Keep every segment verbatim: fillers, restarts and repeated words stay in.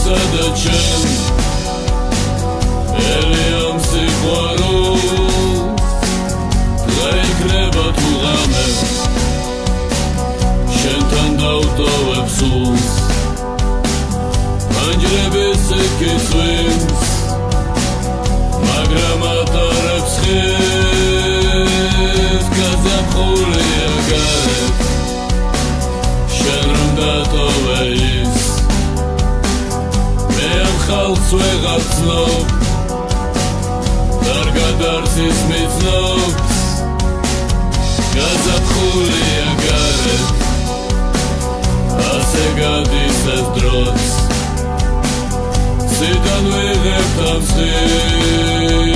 და ჩემ ელიამ სიყვარულს დღე იქნება თუ ღამე შენთან დავტოვებ სულს პანჯრების ეკისვინს მაგრამ ატარებს ხეს გაზაფხულია გარეთ შენ რომ დატოვე ის მე ამ ხალხს ვეღარ ცნობ კარგად არც ის მიცნობს გაზაფხულია გარეთ ასე გადის ეს დროც სიდან ვიღებ ამ ხილს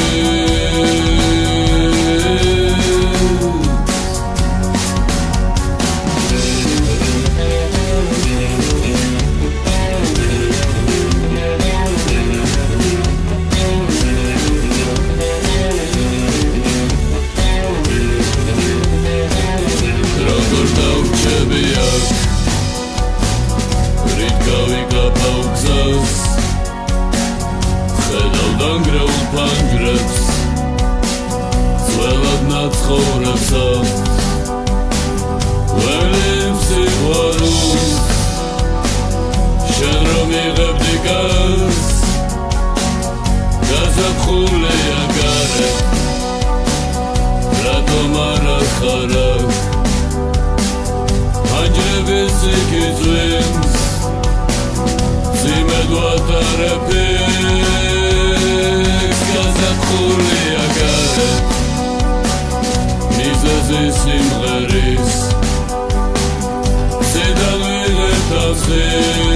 Dangreul pangreps Svelad natschovrებს Velim sivvarus Shen rom ighebdi gaz Gazapkhulea garet Ratom arat kharak Panjrebis ikizvins Zimed vatarepis Gazapkhulea garet Nizazis simgheris Sedan vიღებ ამ ხილს